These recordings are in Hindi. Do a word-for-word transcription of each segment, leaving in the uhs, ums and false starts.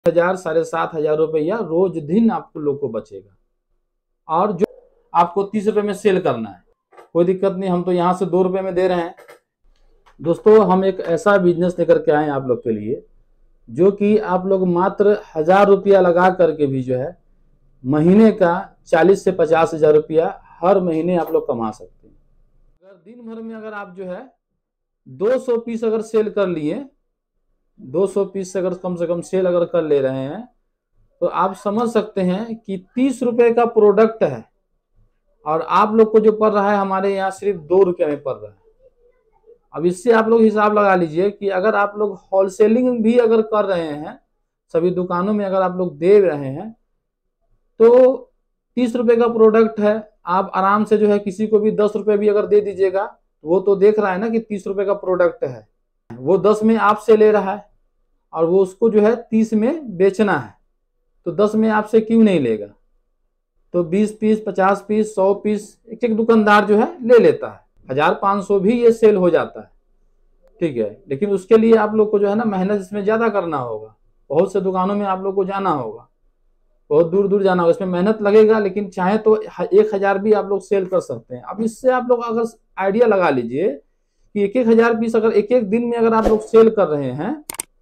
हजार साढ़े सात हजार रुपया रोज दिन आपको लोग को बचेगा। और जो आपको तीस रुपए में सेल करना है, कोई दिक्कत नहीं, हम तो यहाँ से दो रुपए में दे रहे हैं। दोस्तों हम एक ऐसा बिजनेस लेकर के आए हैं आप लोग के लिए, जो कि आप लोग मात्र हजार रुपया लगा करके भी जो है महीने का चालीस से पचास हजार रुपया हर महीने आप लोग कमा सकते हैं। अगर दिन भर में अगर आप जो है दो सौ पीस अगर सेल कर लिए, दो सौ पीस अगर कम से कम सेल अगर कर ले रहे हैं, तो आप समझ सकते हैं कि तीस रुपए का प्रोडक्ट है और आप लोग को जो पड़ रहा है हमारे यहाँ सिर्फ दो रुपये में पड़ रहा है। अब इससे आप लोग हिसाब लगा लीजिए कि अगर आप लोग होलसेलिंग भी अगर कर रहे हैं, सभी दुकानों में अगर आप लोग दे रहे हैं, तो तीस रुपए का प्रोडक्ट है, आप आराम से जो है किसी को भी दस रुपए भी अगर दे दीजिएगा, वो तो देख रहा है ना कि तीस रुपए का प्रोडक्ट है, वो दस में आपसे ले रहा है और वो उसको जो है तीस में बेचना है, तो दस में आपसे क्यों नहीं लेगा। तो बीस पीस, पचास पीस, सौ पीस एक एक दुकानदार जो है ले लेता है, हजार पाँच सौ भी ये सेल हो जाता है, ठीक है। लेकिन उसके लिए आप लोग को जो है ना मेहनत इसमें ज्यादा करना होगा, बहुत से दुकानों में आप लोग को जाना होगा, बहुत दूर दूर जाना होगा, इसमें मेहनत लगेगा। लेकिन चाहे तो एक हजार भी आप लोग सेल कर सकते हैं। अब इससे आप लोग अगर आइडिया लगा लीजिए कि एक एक हजार पीस अगर एक एक दिन में अगर आप लोग सेल कर रहे हैं,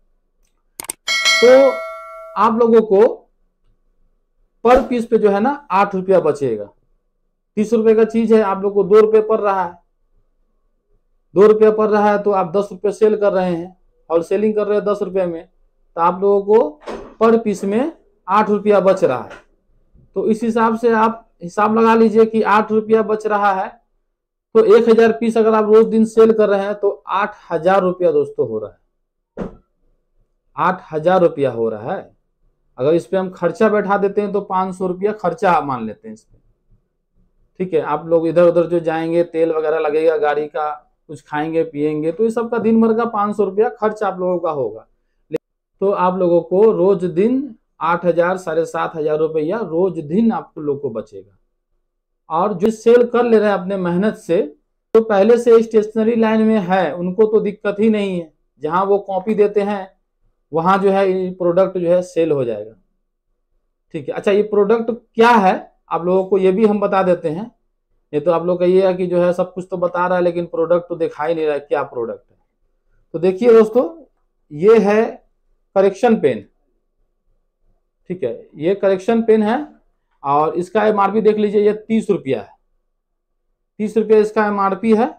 तो आप लोगों को पर पीस पे जो है ना आठ रुपया बचेगा। तीस रुपए का चीज है, आप लोग को दो रुपये पड़ रहा है, दो रुपया पड़ रहा है, तो आप दस रुपये सेल कर रहे हैं, होलसेलिंग कर रहे हैं दस रुपये में, तो आप लोगों को पर पीस में आठ रुपया बच रहा है। तो इस हिसाब से आप हिसाब लगा लीजिए कि आठ रुपया बच रहा है, तो एक हजार पीस अगर आप रोज दिन सेल कर रहे हैं तो आठ हजार रुपया दोस्तों हो रहा है, आठ हजार रुपया हो रहा है। अगर इस पे हम खर्चा बैठा देते हैं तो पाँच सौ रुपया खर्चा मान लेते हैं इस पे, ठीक है। आप लोग इधर उधर जो जाएंगे, तेल वगैरह लगेगा गाड़ी का, कुछ खाएंगे पिएंगे, तो ये सब का दिन भर का पाँच सौ रुपया खर्च आप लोगों का होगा। तो आप लोगों को रोज दिन आठ हजार साढ़े सात हजार रुपया रोज दिन आपको लोग को बचेगा। और जो सेल कर ले रहे हैं अपने मेहनत से, तो पहले से स्टेशनरी लाइन में है, उनको तो दिक्कत ही नहीं है, जहां वो कॉपी देते हैं वहां जो है ये प्रोडक्ट जो है सेल हो जाएगा, ठीक है। अच्छा, ये प्रोडक्ट क्या है आप लोगों को ये भी हम बता देते हैं। ये तो आप लोग कहिएगा कि जो है सब कुछ तो बता रहा है लेकिन प्रोडक्ट तो दिखाई नहीं रहा है, क्या प्रोडक्ट है। तो देखिए दोस्तों, ये है करेक्शन पेन, ठीक है, ये करेक्शन पेन है और इसका एमआरपी देख लीजिए, ये तीस रुपया है, तीस रुपया इसका एमआरपी है।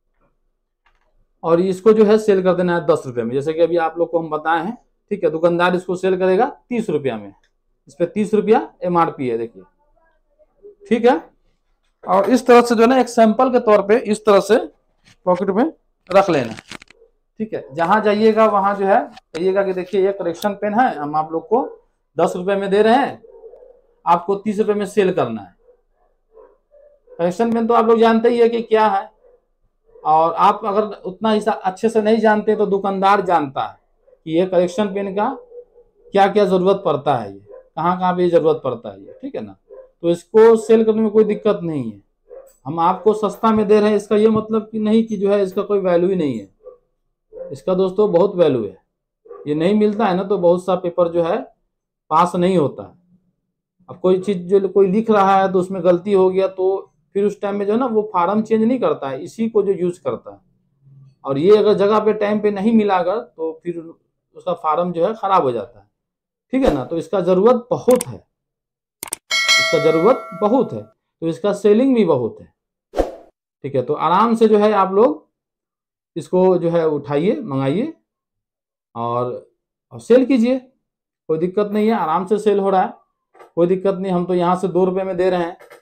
और इसको जो है सेल कर देना है दस रुपये में, जैसे कि अभी आप लोग को हम बताए हैं, ठीक है। दुकानदार इसको सेल करेगा तीस रुपया में, इस पे तीस रुपया एमआरपी है, देखिए, ठीक है। और इस तरह से जो है ना एक सैंपल के तौर पे इस तरह से पॉकेट में रख लेना, ठीक है। जहां जाइएगा वहां जो है कहिएगा कि देखिए ये करेक्शन पेन है, हम आप लोग को दस रुपए में दे रहे हैं, आपको तीस रुपए में सेल करना है। करेक्शन पेन तो आप लोग जानते ही है कि क्या है, और आप अगर उतना हिसाब अच्छे से नहीं जानते तो दुकानदार जानता है कि ये करेक्शन पेन का क्या क्या जरूरत पड़ता है, ये कहाँ कहाँ पे जरूरत पड़ता है ये, ठीक है ना। तो इसको सेल करने में कोई दिक्कत नहीं है, हम आपको सस्ता में दे रहे हैं, इसका ये मतलब कि नहीं कि जो है इसका कोई वैल्यू ही नहीं है। इसका दोस्तों बहुत वैल्यू है, ये नहीं मिलता है ना तो बहुत सा पेपर जो है पास नहीं होता है। अब कोई चीज जो कोई लिख रहा है तो उसमें गलती हो गया तो फिर उस टाइम में जो है ना वो फार्म चेंज नहीं करता है, इसी को जो यूज करता है। और ये अगर जगह पे टाइम पे नहीं मिला अगर तो फिर उसका फार्म जो है खराब हो जाता है, ठीक है ना। तो इसका जरूरत बहुत है, इसका जरूरत बहुत है, तो इसका सेलिंग भी बहुत है, ठीक है। तो आराम से जो है आप लोग इसको जो है उठाइए, मंगाइए और, और सेल कीजिए, कोई दिक्कत नहीं है, आराम से सेल हो रहा है, कोई दिक्कत नहीं। हम तो यहाँ से दो रुपये में दे रहे हैं,